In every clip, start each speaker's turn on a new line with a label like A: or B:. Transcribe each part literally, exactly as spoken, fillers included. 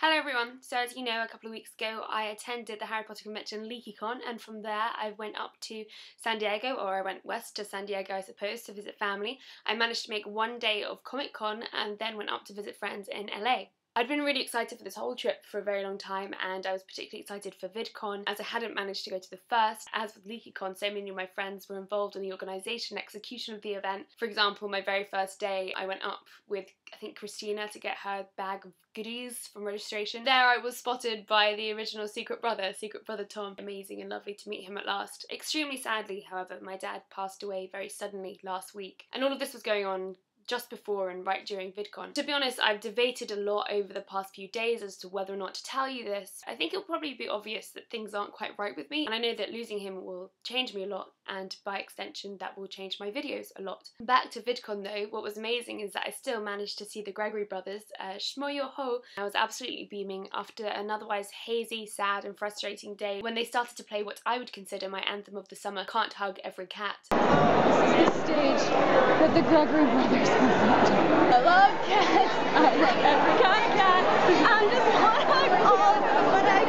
A: Hello everyone, so as you know, a couple of weeks ago I attended the Harry Potter convention VidCon, and from there I went up to San Diego, or I went west to San Diego I suppose, to visit family. I managed to make one day of Comic Con and then went up to visit friends in L A. I'd been really excited for this whole trip for a very long time, and I was particularly excited for VidCon as I hadn't managed to go to the first. As with LeakyCon, so many of my friends were involved in the organisation and execution of the event. For example, my very first day I went up with, I think, Christina to get her bag of goodies from registration. There I was spotted by the original Secret Brother, Secret Brother Tom. Amazing and lovely to meet him at last. Extremely sadly, however, my dad passed away very suddenly last week, and all of this was going on just before and right during VidCon. To be honest, I've debated a lot over the past few days as to whether or not to tell you this. I think it'll probably be obvious that things aren't quite right with me, and I know that losing him will change me a lot, and by extension that will change my videos a lot. Back to VidCon though, what was amazing is that I still managed to see the Gregory brothers, uh, Shmo Yo Ho. I was absolutely beaming after an otherwise hazy, sad and frustrating day when they started to play what I would consider my anthem of the summer, Can't Hug Every Cat.
B: This is the stage that the Gregory brothers I love cats. I love every kind of cat. I just want to hug all of them, but I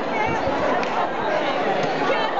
B: can't. Can't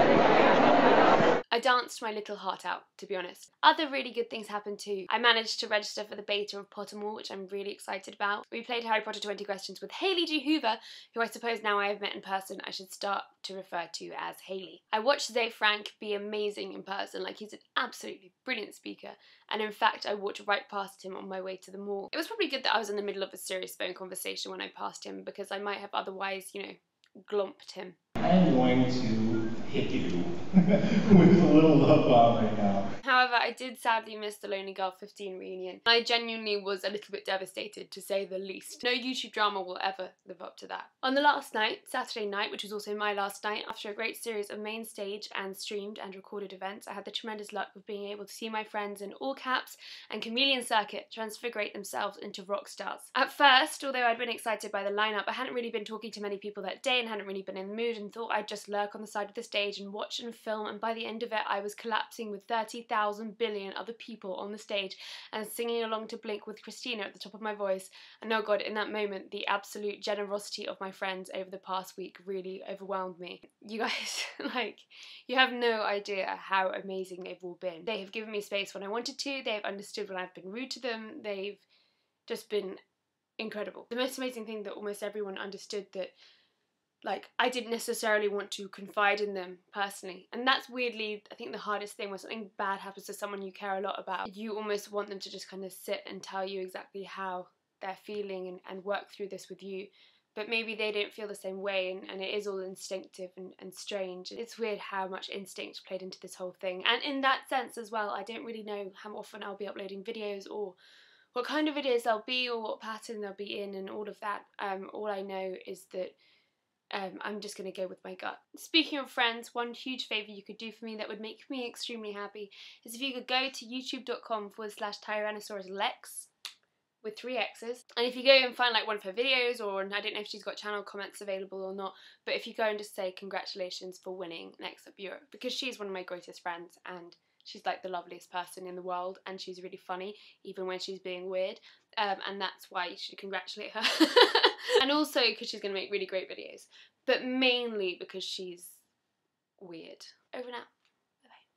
B: hug.
A: I danced my little heart out, to be honest. Other really good things happened too. I managed to register for the beta of Pottermore, which I'm really excited about. We played Harry Potter twenty questions with Hayley G. Hoover, who I suppose now I have met in person I should start to refer to as Hayley. I watched Zay Frank be amazing in person, like he's an absolutely brilliant speaker, and in fact I walked right past him on my way to the mall. It was probably good that I was in the middle of a serious phone conversation when I passed him, because I might have otherwise, you know, glomped him.
C: I'm going to hit you with a little love bomb right now.
A: However, I did sadly miss the Lonely Girl fifteen reunion. I genuinely was a little bit devastated, to say the least. No YouTube drama will ever live up to that. On the last night, Saturday night, which was also my last night, after a great series of main stage and streamed and recorded events, I had the tremendous luck of being able to see my friends in All Caps and Chameleon Circuit transfigurate themselves into rock stars. At first, although I'd been excited by the lineup, I hadn't really been talking to many people that day and hadn't really been in the mood, and thought I'd just lurk on the side of the stage and watch and film, and by the end of it I was collapsing with thirty thousand billion other people on the stage and singing along to Blink with Christina at the top of my voice. And oh god, in that moment the absolute generosity of my friends over the past week really overwhelmed me. You guys, like, you have no idea how amazing they've all been. They have given me space when I wanted to, they've understood when I've been rude to them, they've just been incredible. The most amazing thing that almost everyone understood that, like, I didn't necessarily want to confide in them personally. And that's weirdly, I think, the hardest thing when something bad happens to someone you care a lot about. You almost want them to just kind of sit and tell you exactly how they're feeling and, and work through this with you. But maybe they don't feel the same way, and, and it is all instinctive and, and strange. It's weird how much instinct played into this whole thing. And in that sense as well, I don't really know how often I'll be uploading videos, or what kind of videos they'll be, or what pattern they'll be in, and all of that. Um, all I know is that Um, I'm just going to go with my gut. Speaking of friends, one huge favour you could do for me that would make me extremely happy is if you could go to youtube.com forward slash Tyrannosaurus Lex with three X's, and if you go and find like one of her videos, or I don't know if she's got channel comments available or not, but if you go and just say congratulations for winning Next Up Europe, because she's one of my greatest friends and she's like the loveliest person in the world, and she's really funny even when she's being weird, um, and that's why you should congratulate her. And also because she's going to make really great videos, but mainly because she's weird. Over now.